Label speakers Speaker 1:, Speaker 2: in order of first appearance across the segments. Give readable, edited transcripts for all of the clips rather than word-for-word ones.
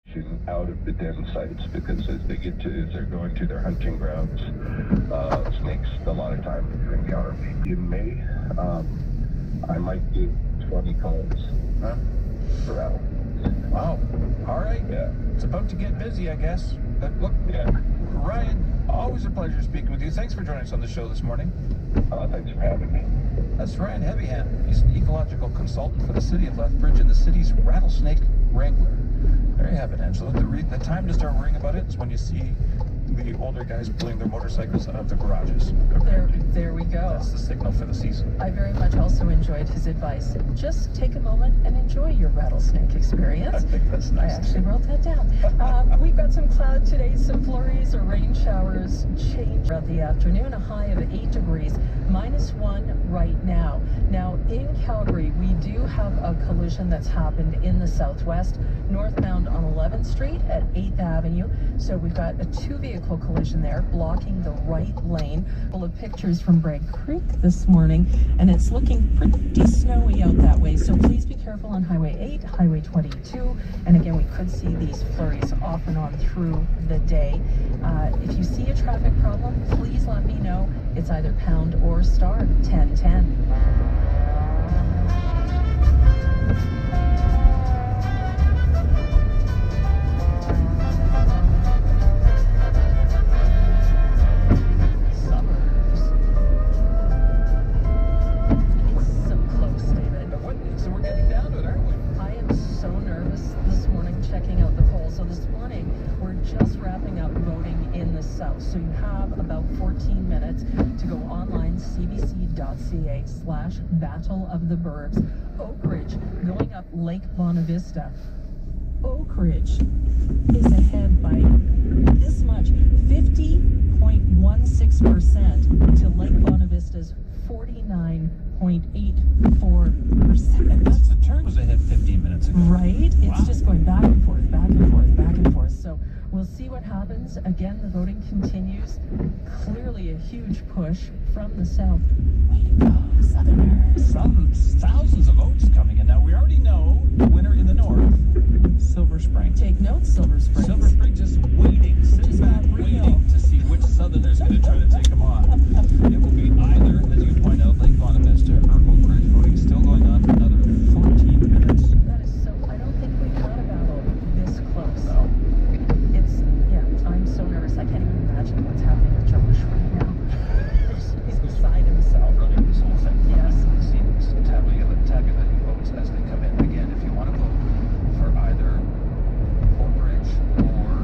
Speaker 1: out of the den sites, because as they're going to their hunting grounds, snakes a lot of times encounter people. In May, I might give 20 calls for rattle.
Speaker 2: Wow. All right.
Speaker 1: Yeah.
Speaker 2: It's about to get busy, I guess. Look,
Speaker 1: Yeah.
Speaker 2: Ryan, always a pleasure speaking with you. Thanks for joining us on the show this morning.
Speaker 1: Thanks for having me.
Speaker 2: That's Ryan Heavyhand. He's an ecological consultant for the city of Lethbridge and the city's rattlesnake wrangler. There you have it, Angela. The time to start worrying about it is when you see the older guys pulling their motorcycles out of the garages.
Speaker 3: There we go.
Speaker 2: That's the signal for the season.
Speaker 3: I very much also enjoyed his advice. Just take a moment and enjoy your rattlesnake experience.
Speaker 2: I think that's nice.
Speaker 3: I actually wrote that down. We've got some cloud today, some flurries or rain showers change throughout the afternoon, a high of 8 degrees, -1 right now. Now in Calgary, we do have a collision that's happened in the southwest, northbound on 11th Street at 8th Avenue. So we've got a two-vehicle collision there blocking the right lane. Full of pictures from Bragg Creek this morning, and it's looking pretty snowy out that way. So please be careful on Highway 8, Highway 22, and again, we could see these flurries off and on through the day. If you see a traffic problem, please let me know. It's either pound or star 1010. So you have about 14 minutes to go online, cbc.ca/Battle of the Burbs. Oak Ridge going up Lake Bonavista. Oak Ridge is ahead by this much, 50.16% to Lake Bonavista's 49.84%.
Speaker 2: That's the turn was ahead 15 minutes ago.
Speaker 3: Right?
Speaker 2: Wow.
Speaker 3: It's just going back and forth, back and forth, back and forth. So we'll see what happens. Again, the voting continues. Clearly a huge push from the south. Way to go, Southerners.
Speaker 2: Some thousands of votes coming in. Now, we already know the winner in the north, Silver Spring.
Speaker 3: Take notes, Silver Springs.
Speaker 2: Silver Spring just waiting, sitting
Speaker 3: Just
Speaker 2: back,
Speaker 3: got real.
Speaker 2: waiting to see which Southerners going to try to take them on. It will be either, as you point out, Lake Bonavista or Oak Ridge. Voting still going on for another 14 minutes.
Speaker 3: That is so, I don't think we've had a battle this close.
Speaker 2: No.
Speaker 3: I'm so nervous. I can't even imagine what's happening with Josh right now. He's beside himself.
Speaker 2: Running this whole thing.
Speaker 3: Yes.
Speaker 2: Tabulating votes as they come in. Again, if you want to vote for either Oak Ridge or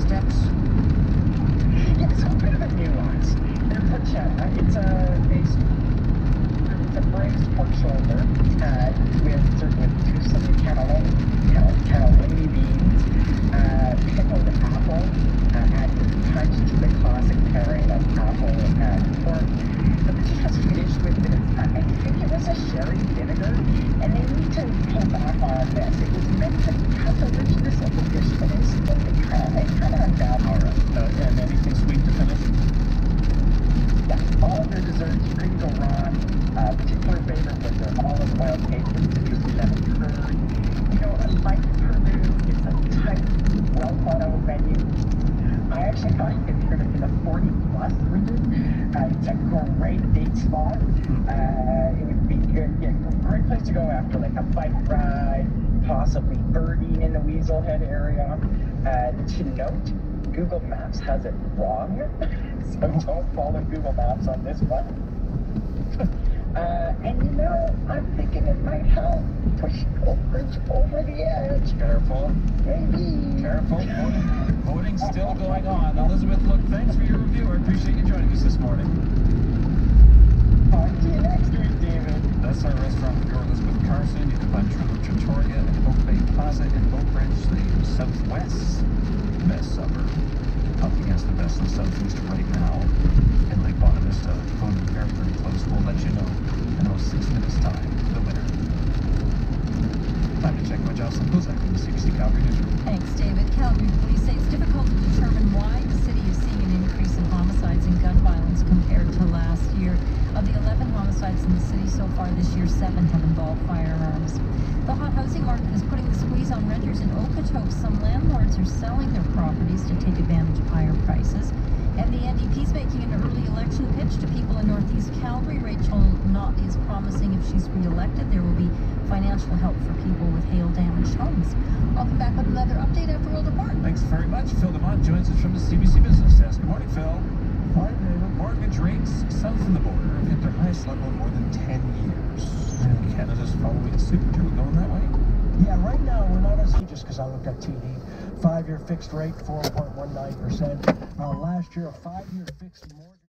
Speaker 2: steps?
Speaker 4: Yeah, so a bit of a nuance. They're porchetta. It's a braised pork shoulder with some cannellini beans, pickled apple, and touched to the classic pairing of apple and pork. But the dish was finished with I think it was a sherry vinegar, and they need to pull back on this. It was meant to cut the richness of the dish, but it kind of undown.
Speaker 2: All right. And anything sweet to finish?
Speaker 4: Yeah, all of their desserts, you couldn't go wrong. Particular favorite was their olive oil cake with reduced lemon curd. You know, like Peru, it's a tight, well thought out menu. I actually thought if you're going to be the 40-plus region, it's a great date spot. It would be good, yeah, great place to go after like a bike ride, possibly birding in the Weaselhead area. To note, Google Maps has it wrong, so don't follow Google Maps on this one. And you know, I'm thinking it might help push Oakridge over the edge.
Speaker 2: Careful.
Speaker 4: Maybe.
Speaker 2: Careful. Voting's still going on. Elizabeth, look, thanks for your review. I appreciate you joining us this morning.
Speaker 4: Talk to you next week, David.
Speaker 2: That's our restaurant with your Elizabeth Carson. You can find True Trattoria and Oak Bay Plaza in Oak Ridge, the southwest best suburb, up against the best in the southeast right now in Lake Bonavista. Voting very, very close. We'll let you know in about 6 minutes' time the winner. Time to check with Jocelyn Puzak from the CBC Calgary Newsroom.
Speaker 3: Thanks, David. Calgary police say it's difficult to determine why the city is seeing an increase in homicides and gun violence compared to last year. Of the 11 homicides in the city so far this year, 7 have involved firearms. The hot housing market is putting the squeeze on renters in Okotoks. Some landlords are selling their properties to take advantage of higher prices. And the NDP is making an early election pitch to people in Northeast Calgary. Rachel Knott is promising if she's re-elected, there will be financial help for people with hail-damaged homes. I'll come back with another update after World Report.
Speaker 2: Thanks very much. Phil DeMont joins us from the CBC Business Desk. Good morning, Phil.
Speaker 5: Hi, David.
Speaker 2: Mortgage rates south of the border have hit their highest level in more than 10 years. Canada's following suit. Are we going that way?
Speaker 5: Yeah, right now we're not as just because I looked at TD. 5-year fixed rate, 4.19%. Last year, a 5-year fixed mortgage.